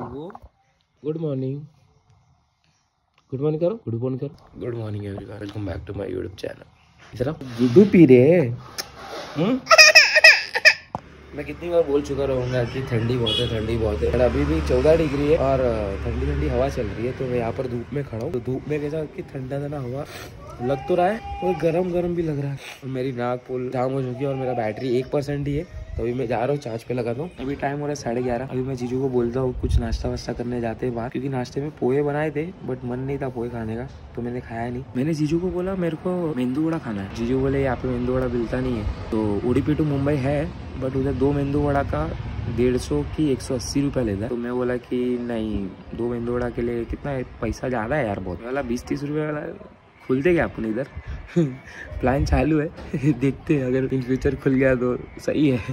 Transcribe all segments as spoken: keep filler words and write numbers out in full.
वो good morning good morning करो good morning करो good morning everyone, welcome back to my YouTube channel. इतना दूध पी रहे हैं। मैं कितनी बार बोल चुका रहूँगा कि ठंडी बहुत है ठंडी बहुत है, अभी भी चौदह डिग्री है और ठंडी ठंडी हवा चल रही है। तो मैं यहाँ पर धूप में खड़ा हूँ, तो धूप में कैसा कि ठंडा ठंडा हवा लग तो रहा है और गरम गरम भी लग रहा है। और मेरी नाक पुल जाम हो चुकी है और मेरा बैटरी एक परसेंट ही है, तो अभी मैं जा रहा हूँ चार्ज पे लगा दूँ। अभी टाइम हो रहा है साढ़े ग्यारह। अभी मैं जीजू को बोलता हूँ कुछ नाश्ता वास्ता करने जाते हैं बाहर, क्योंकि नाश्ते में पोहे बनाए थे बट मन नहीं था पोहे खाने का, तो मैंने खाया नहीं। मैंने जीजू को बोला मेरे को मेंदू वड़ा खाना है, जीजू बोले यहाँ पे मेंदू वड़ा मिलता नहीं है। तो उडुपी टू मुंबई है बट उधर दो मेंदू वड़ा का डेढ़ सौ की एक सौ अस्सी रुपया लेता है। तो मैं बोला कि नहीं, दो मेंदू वड़ा के लिए कितना है, पैसा ज़्यादा है यार बहुत। वाला बीस तीस रुपये वाला खुलते क्या अपने इधर। प्लान चालू है, देखते हैं अगर इन फ्यूचर खुल गया तो सही है।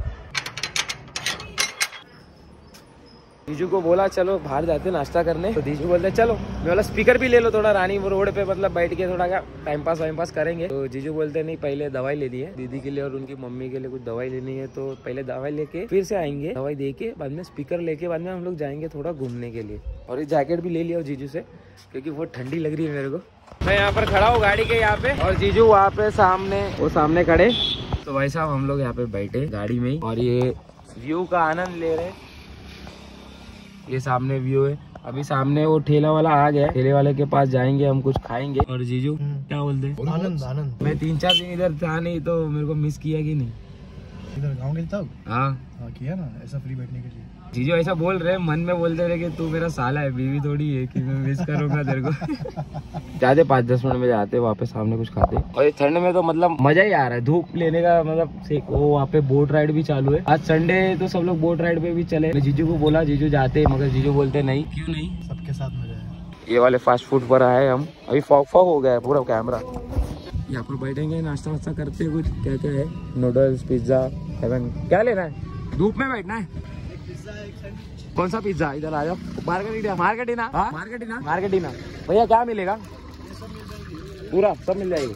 जीजू को बोला चलो बाहर जाते नाश्ता करने, तो जीजू बोलते चलो। मैं बोला स्पीकर भी ले लो थोड़ा, रानी रोड पे मतलब बैठ के थोड़ा क्या टाइम पास वाइम पास करेंगे। तो जीजू बोलते नहीं, पहले दवाई लेनी है दीदी के लिए और उनकी मम्मी के लिए कुछ दवाई लेनी है, तो पहले दवाई लेके फिर से आएंगे, दवाई दे के बाद में स्पीकर लेके बाद में हम लोग जाएंगे थोड़ा घूमने के लिए। और ये जैकेट भी ले लिया जीजू से क्योंकि वो ठंडी लग रही है मेरे को। मैं यहाँ पर खड़ा हूँ गाड़ी के यहाँ पे और जीजू वहाँ पे सामने वो सामने खड़े। तो भाई साहब हम लोग यहाँ पे बैठे गाड़ी में ही और ये व्यू का आनंद ले रहे। ये सामने व्यू है, अभी सामने वो ठेला वाला आ गया, ठेले वाले के पास जाएंगे, हम कुछ खाएंगे। और जीजू क्या बोलते हैं? आनंद आनंद। मैं तीन चार दिन इधर था नहीं, तो मेरे को मिस किया कि नहीं? इधर गाँव गया था। हाँ हाँ किया ना, ऐसा फ्री बैठने के लिए। जीजू ऐसा बोल रहे, मन में बोलते रहे कि तू मेरा साला है, बीवी थोड़ी है कि मैं मिस करूंगा तेरे को। जाते पाँच दस मिनट में जाते वहाँ पे सामने कुछ खाते। और इस ठंड में तो मतलब मजा ही आ रहा है, धूप लेने का मतलब। वो वहाँ पे बोट राइड भी चालू है, आज संडे तो सब लोग बोट राइड पे भी चले। मैं जीजू को बोला जीजू जाते, मगर जीजू बोलते नहीं। क्यों नहीं? सबके साथ मजा है। ये वाले फास्ट फूड पर आए हम, अभी फॉग फॉग हो गया है पूरा कैमरा। यहाँ पर बैठेंगे नाश्ता वास्ता करते कुछ, क्या क्या है, नूडल्स पिज्जा हेवन। क्या लेना है? धूप में बैठना है। कौन सा पिज्जा? इधर आ जाओ। मार्केटिना मार्केटिना मार्केटिना मार्केटिना भैया क्या मिलेगा? पूरा सब मिल जाएगा।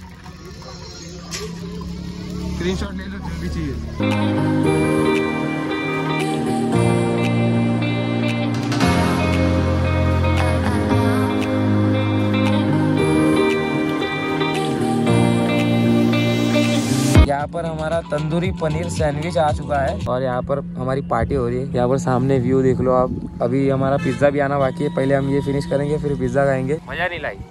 स्क्रीनशॉट ले लो जो भी चाहिए। यहाँ पर हमारा तंदूरी पनीर सैंडविच आ चुका है और यहाँ पर हमारी पार्टी हो रही है। यहाँ पर सामने व्यू देख लो आप। अभी हमारा पिज्जा भी आना बाकी है, पहले हम ये फिनिश करेंगे फिर पिज्जा खाएंगे। मजा नहीं लाई।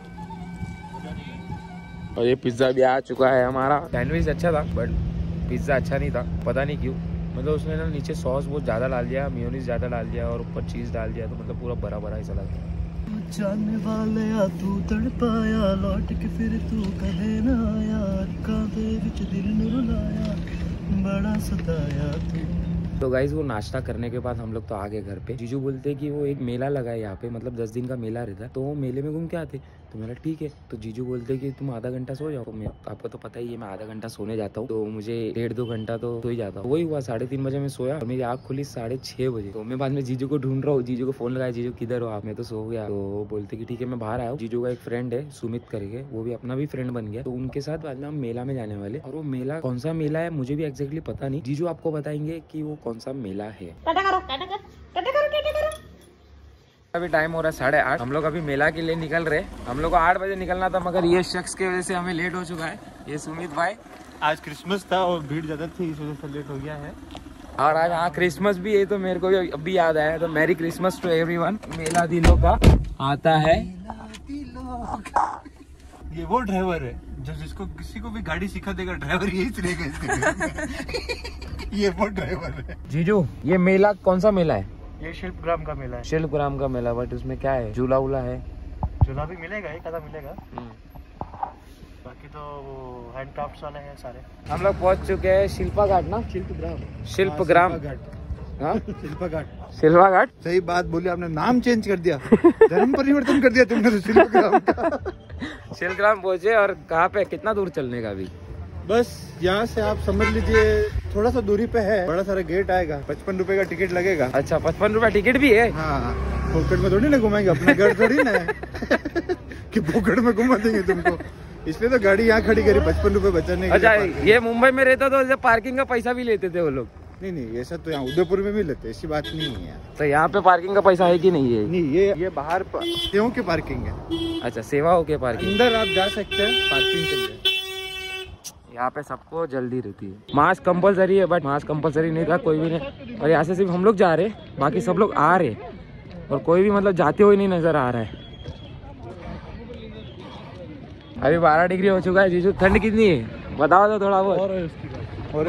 और ये पिज्जा भी आ चुका है हमारा। सैंडविच अच्छा था बट पिज्जा अच्छा नहीं था, पता नहीं क्यों। मतलब उसने ना नीचे सॉस बहुत ज्यादा डाल दिया, मेयोनीज ज्यादा डाल दिया और ऊपर चीज डाल दिया, तो मतलब पूरा भरा भरा ऐसा लगा। जाने वाले तू तड़पाया, लौट के फिर तू कहे ना यार, कांधे विच दिल नु रुलाया, बड़ा सताया तू। तो गाइज वो नाश्ता करने के बाद हम लोग तो आ गए घर पे। जीजू बोलते कि वो एक मेला लगा है यहाँ पे, मतलब दस दिन का मेला रहता है, तो वो मेले में घूम के आते। तो मेरा ठीक है। तो जीजू बोलते कि तुम आधा घंटा सो जाओ। मैं आपको तो पता ही है मैं आधा घंटा सोने जाता हूँ, तो मुझे डेढ़ दो घंटा तो सो ही जाता हूँ। वही हुआ, साढ़े तीन बजे मैं सोया और मेरी आँख खुली साढ़े छह बजे। तो मैं बाद में जीजू को ढूंढ रहा हूँ, जीजू को फोन लगाया, जीजू किधर हो आप? मैं तो सो गया। तो बोलते कि ठीक है मैं बाहर आया हूँ। जीजू का एक फ्रेंड है सुमित करके, वो भी अपना भी फ्रेंड बन गया, तो उनके साथ बाद में हम मेला में जाने वाले। और वो मेला कौन सा मेला है मुझे भी एक्जैक्टली पता नहीं, जीजू आपको बताएंगे कि वो कौन सा मेला है। टाटा करो, टाटा कर, टाटा करो, टाटा करो। अभी टाइम हो रहा है साढ़े आठ। हम लोग अभी मेला के लिए निकल रहे। हम लोग को आठ बजे निकलना था, मगर ये शख्स की वजह से हमें लेट हो चुका है। ये सुमित भाई, आज क्रिसमस था और भीड़ ज्यादा थी, इस वजह से लेट हो गया है। और आज हाँ क्रिसमस भी है, तो मेरे को भी अभी याद आया। तो मैरी क्रिसमस टू एवरीवन। मेला दिलों का आता है। ये वो ड्राइवर है जो जिसको किसी को भी गाड़ी सिखा देगा, ड्राइवर यही चलेगा इसके। ये वो ड्राइवर है। जीजू ये मेला कौन सा मेला है? ये शिल्पग्राम का मेला है। शिल्पग्राम का मेला, बट उसमें क्या है? झूला उला है? झूला भी मिलेगा, एक आधा मिलेगा, बाकी तो वो हैंडक्राफ्ट्स वाले हैं सारे। हम लोग पहुंच चुके हैं शिल्पा घाट ना, शिल्पग्राम शिल्पग्राम हाँ शिल्पा घाट। शिल्पा घाट सही बात बोली आपने, नाम चेंज कर दिया, धर्म परिवर्तन कर दिया तुमने तो शिल्पग्राम का। शिल्पग्राम पहुंचे। और कहाँ पे कितना दूर चलने का? भी बस यहाँ से आप समझ लीजिए थोड़ा सा दूरी पे है, बड़ा सारा गेट आएगा, पचपन रुपए का टिकट लगेगा। अच्छा पचपन रुपया टिकट भी है? हाँ, पॉकेट में थोड़ी ना घुमाएंगे, अपना घर थोड़ी ना है कि पॉकेट में घुमा देंगे तुमको। इसलिए तो गाड़ी यहाँ खड़ी करी, पचपन रुपए बचाने। अच्छा ये मुंबई में रहता तो पार्किंग का पैसा भी लेते थे वो लोग। नहीं नहीं, ऐसा तो यहाँ उदयपुर में भी लेते, ऐसी बात नहीं है यार। तो यहाँ पे पार्किंग का पैसा है कि नहीं है? नहीं, ये ये बाहर सेवों की पार्किंग है। अच्छा, सेवाओं के पार्किंग। अंदर आप जा सकते हैं, पार्किंग के लिए। यहाँ पे सबको जल्दी रहती है। मास्क कंपलसरी है, बट मास्क कंपलसरी नहीं था, कोई भी नहीं। और यहाँ से सिर्फ हम लोग जा रहे, बाकी सब लोग आ रहे, और कोई भी मतलब जाते हुए नहीं नजर आ रहा है। अभी बारह डिग्री हो चुका है। जीजू ठंड कितनी है बताओ तो थोड़ा बहुत। और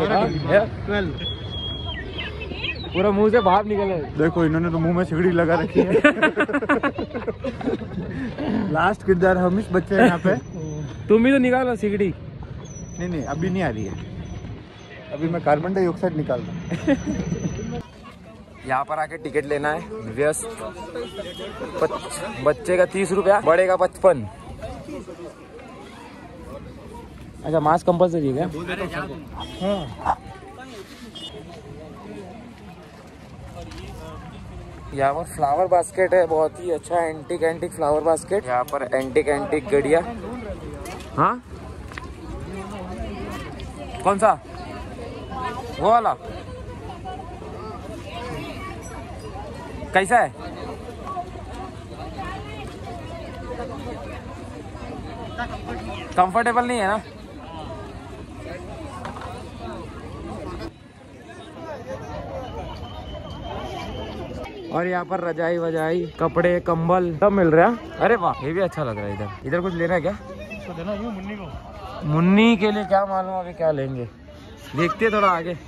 पूरा मुंह से भाप निकल है। देखो, इन्होंने तो मुंह में सिगड़ी लगा रखी है। लास्ट किरदार हम इस बच्चे हैं यहाँ पे। तुम भी तो निकालो सिगड़ी। नहीं नहीं, अभी नहीं आ रही है, अभी मैं कार्बन डाइऑक्साइड निकाल रहा हूँ। यहाँ पर आके टिकट लेना है व्यस्त। बच्चे का तीस रुपया, बड़े का पचपन। अच्छा, मास्क कंपलसरी है क्या? हाँ। यहाँ पर फ्लावर बास्केट है, बहुत ही अच्छा एंटिक एंटिक फ्लावर बास्केट। यहाँ पर एंटिक एंटिक गड़िया। हाँ, कौन सा? वो वाला कैसा है? कंफर्टेबल नहीं है ना? और यहाँ पर रजाई वजाई, कपड़े, कंबल सब मिल रहा है। अरे वाह, ये भी अच्छा लग रहा है। इधर इधर कुछ लेना है क्या? देना है मुन्नी को। मुन्नी के लिए क्या मालूम अभी क्या लेंगे, देखते हैं थोड़ा आगे।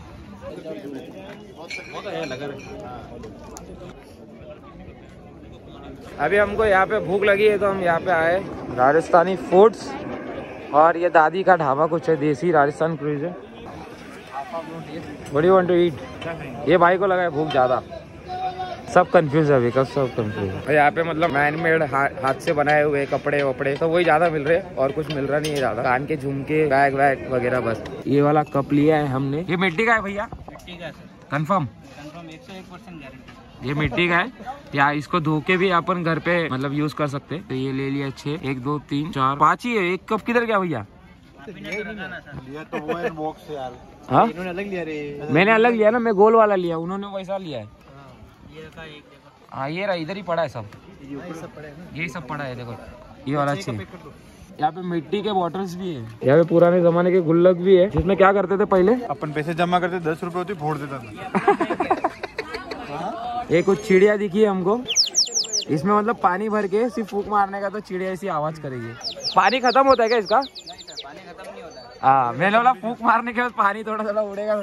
अभी हमको यहाँ पे भूख लगी है तो हम यहाँ पे आए। राजस्थानी फूड्स, और ये दादी का ढाबा कुछ है, देसी राजस्थान क्रूज है। What do you want to eat? ये भाई को लगा है भूख ज्यादा। सब कंफ्यूज है अभी, कब सब कंफ्यूज है। यहाँ पे मतलब मैन मेड हाथ से बनाए हुए कपड़े वपड़े तो वही ज्यादा मिल रहे, और कुछ मिल रहा नहीं है ज्यादा। कान के झुमके, बैग वैग वगैरह बस। ये वाला कप लिया है हमने। ये मिट्टी का है भैया? मिट्टी का सर। कंफर्म? कंफर्म, एक सौ एक परसेंट गारंटी। ये मिट्टी का है या इसको धो के भी अपन घर पे मतलब यूज कर सकते। तो ये ले लिया छह, एक दो तीन चार पाँच ही है। एक कप किधर गया भैया? तो वो है बॉक्स से यार। हाँ, इन्होंने अलग लिया रे। मैंने अलग लिया ना, मैं गोल वाला लिया, उन्होंने वैसा लिया है। हाँ, ये रहा, इधर ही पड़ा है सब। यही सब पड़ा है, देखो ये वाला अच्छी है। यहाँ पे मिट्टी के बॉटल्स भी है। यहाँ पे पुराने जमाने के गुल्लक भी है, जिसमें क्या करते थे पहले अपन पैसे जमा करते, दस रुपए होती फोड़ देता था। ये कुछ चिड़िया दिखी है हमको, इसमें मतलब पानी भर के सिर्फ फूक मारने का तो चिड़िया ऐसी आवाज करेगी। पानी खत्म होता है क्या इसका? पानी खत्म नहीं होता। हाँ, मैंने बोला फूक मारने के बाद पानी थोड़ा थोड़ा उड़ेगा।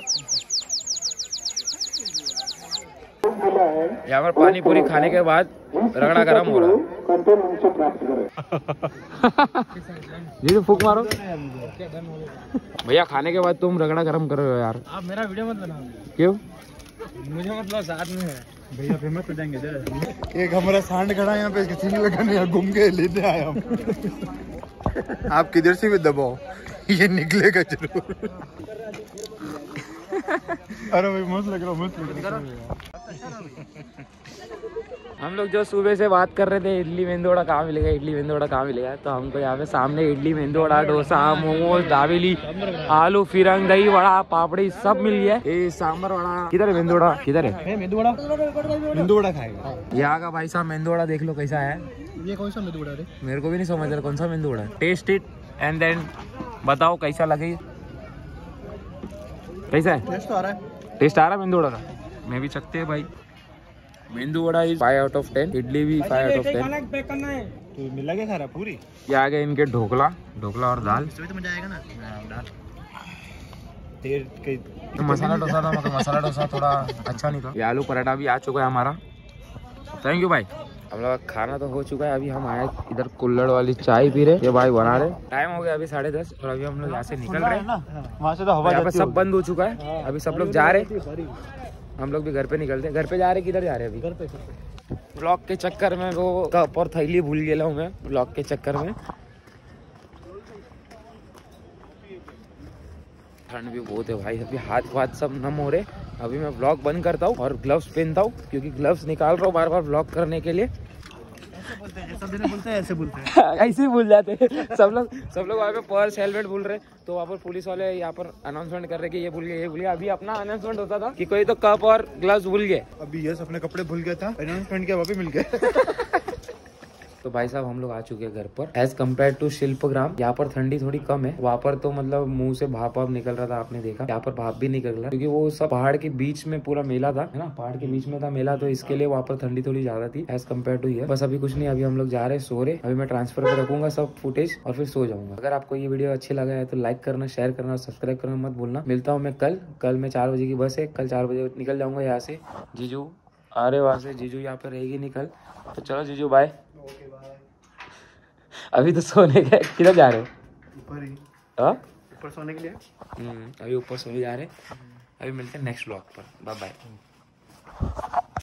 यहाँ पर पानी पूरी खाने के बाद रगड़ा गरम हो रहा है। ये तो फूक मारो भैया, खाने के बाद तुम रगड़ा गरम कर रहे हो यार। आप मेरा वीडियो मत बनाओ। क्यों? मुझे मतलब साथ में है भैया, फेमस हो जाएंगे जरा। एक हमारा सांड खड़ा यहाँ पे, किसी ने लगा नहीं, घूम के लेते आया हम। आप किधर से भी दबाओ, ये निकलेगा जरूर। अरे भाई मस्त लग रहा, मस्त लग रहा। हम लोग जो सुबह से बात कर रहे थे इडली मेंदोड़ा कहाँ मिलेगा, इडली मेंदोड़ा कहाँ मिलेगा, तो हमको यहाँ पे सामने इडली मेंदोड़ा, डोसा, मोमोज, दावेली, आलू फिरंग, दही वड़ा, पापड़ी सब मिल गया। ये सांबर वड़ा किधर है? मेंदोड़ा किधर है? मेंदू वड़ा खाएगा। यहाँ का भाई साहब मेंदोड़ा देख लो कैसा है। ये कौन सा मेंदू वड़ा रे? मेरे को भी नहीं समझ रहा कौन सा मेंदोड़ा है। टेस्ट इट एंड देन बताओ कैसा लगे। कैसा है? टेस्ट आ रहा है। टेस्ट आ रहा है मेंदोड़ा का? मैं भी चखते हैं भाई। Medu vada is five out of ten, idli भी five out of ten. Pack करना है तो मिला के खा रहा पूरी। ये आ गए इनके ढोकला, ढोकला और दाल। इसमें तो मजा आएगा ना। दाल तेल के तो मसाला डोसा था, मतलब मसाला डोसा थोड़ा अच्छा नहीं था। ये आलू पराठा भी आ चुका है हमारा। थैंक यू भाई। हम लोग खाना तो हो चुका है, अभी हम आए इधर कुल्हड़ वाली चाय पी रहे। ये भाई बना रहे। टाइम हो गया अभी साढ़े दस, और अभी हम लोग यहाँ से निकल रहे हैं। वहाँ से तो हवा यहाँ पे जाती सब बंद हो चुका है, अभी सब लोग जा रहे। हम लोग भी घर पे निकलते हैं। घर पे जा रहे, किधर जा रहे अभी? घर पे। ब्लॉक के चक्कर में वो कप और थैली भूल गया हूँ मैं, ब्लॉक के चक्कर में। ठंड भी बहुत है भाई, अभी हाथ वाथ सब नम हो रहे। अभी मैं ब्लॉग बंद करता हूँ और ग्लव्स पहनता हूँ, क्योंकि ग्लव्स निकाल रहा हूँ बार बार ब्लॉग करने के लिए। सब जने बोलते हैं ऐसे बोलते हैं। ऐसे ही भूल जाते हैं सब लोग सब लोग वहाँ पे पर्स हेलमेट भूल रहे, तो वहाँ पर पुलिस वाले यहाँ पर अनाउंसमेंट कर रहे कि ये भूल गए ये भूल गया। अभी अपना अनाउंसमेंट होता था कि कोई तो कप और ग्लव्स भूल गए। अभी यस अपने कपड़े भूल गया था, अनाउंसमेंट किया, वहाँ पे मिल गए। तो भाई साहब हम लोग आ चुके हैं घर पर। एज कम्पेयर टू शिल्पग्राम यहाँ पर ठंडी थोड़ी कम है, वहाँ पर तो मतलब मुंह से भाप वाप निकल रहा था, आपने देखा। यहाँ पर भाप भी निकल रहा क्योंकि वो सब पहाड़ के बीच में पूरा मेला था, है ना, पहाड़ के बीच में था मेला, तो इसके लिए वहाँ पर ठंडी थोड़ी ज्यादा थी एज कम्पेयर टू हियर। बस अभी कुछ नहीं, अभी हम लोग जा रहे हैं सो रहे। अभी मैं ट्रांसफर पे रखूंगा सब फुटेज और फिर सो जाऊंगा। अगर आपको ये वीडियो अच्छी लगा है तो लाइक करना, शेयर करना, सब्सक्राइब करना मत भूलना। मिलता हूँ मैं कल। कल मैं चार बजे की बस है, कल चार बजे निकल जाऊंगा यहाँ से। जीजू आ रहे वहाँ से, जीजू यहाँ पे रहेगी निकल। तो चलो जीजू बाय। अभी तो सोने गए, किधर जा रहे हो? ऊपर ही, हाँ ऊपर सोने के लिए। अभी ऊपर सोने जा रहे। अभी मिलते हैं नेक्स्ट ब्लॉग पर। Bye bye.